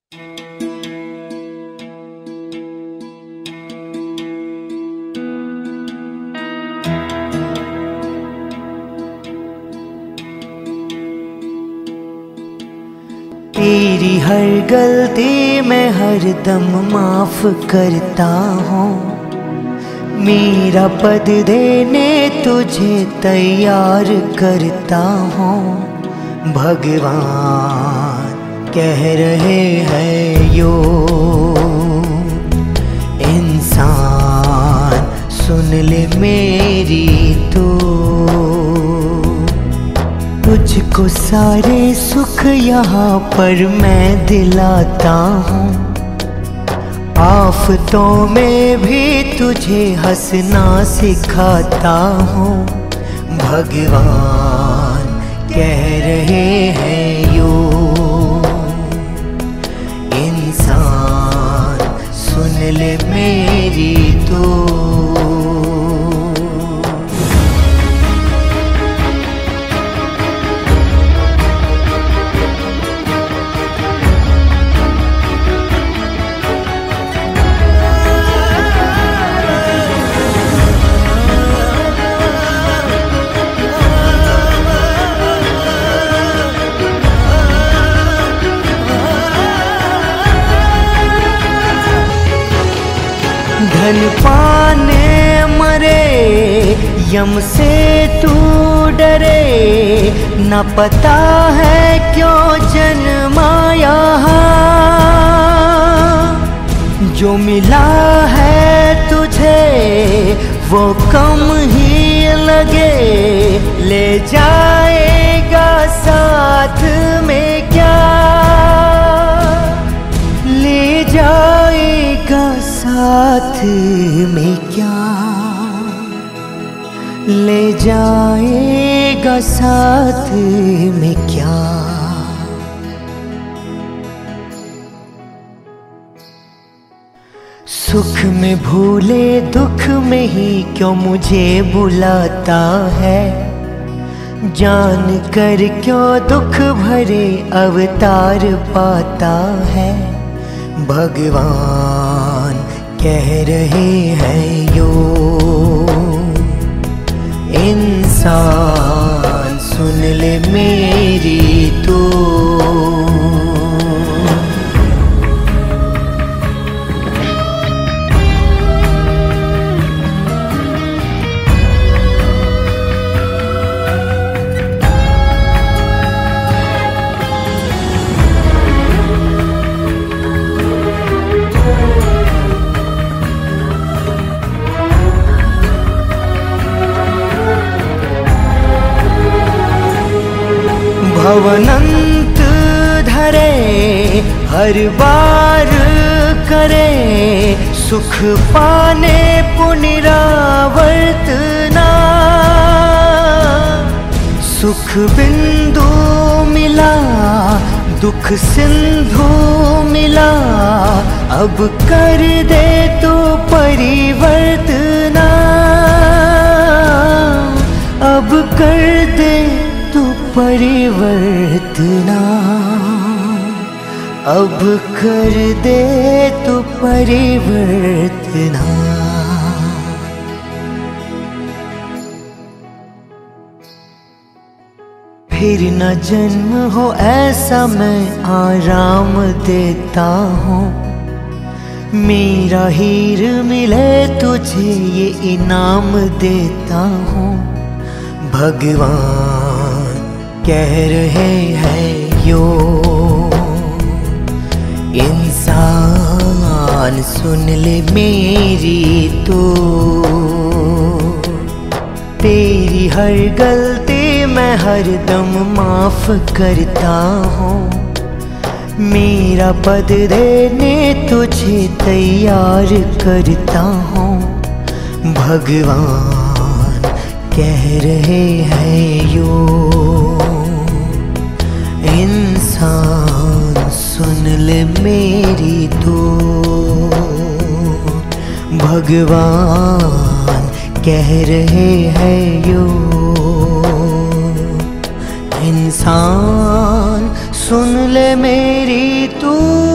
तेरी हर गलती मैं हरदम माफ करता हूँ। मेरा पद देने तुझे तैयार करता हूँ। भगवान कह रहे हैं यो इंसान सुन ले मेरी तो। तुझको सारे सुख यहाँ पर मैं दिलाता हूँ। आफतों में भी तुझे हंसना सिखाता हूँ। भगवान कह रहे हैं यो इंसान सुन ले मेरी तो। धन पाने मरे यम से तू डरे, न पता है क्यों जन्माया। जो मिला है तुझे वो कम ही लगे, ले जाएगा साथ में क्या, ले जाएगा साथ में क्या, ले जाएगा साथ में क्या। सुख में भूले दुख में ही क्यों मुझे बुलाता है, जान कर क्यों दुख भरे अवतार पाता है। भगवान कह रहे हैं यो इंसान सुन ले मेरी तो। भवनंत धरे हर बार करे, सुख पाने पुनरावर्तना। सुख बिंदु मिला दुख सिंधु मिला, अब कर दे तो परिवर्तना, अब कर दे तू परिवर्तना, अब कर दे तू परिवर्तना। फिर न जन्म हो ऐसा मैं आराम देता हूँ। मेरा हीर मिले तुझे ये इनाम देता हूँ। भगवान कह रहे हैं यो इंसान सुन ले मेरी तो। तेरी हर गलती मैं हरदम माफ करता हूँ। मेरा पद देने तुझे तैयार करता हूँ। भगवान कह रहे हैं यो इंसान सुन ले मेरी तो। भगवान कह रहे हैं यो इंसान सुन ले मेरी तू।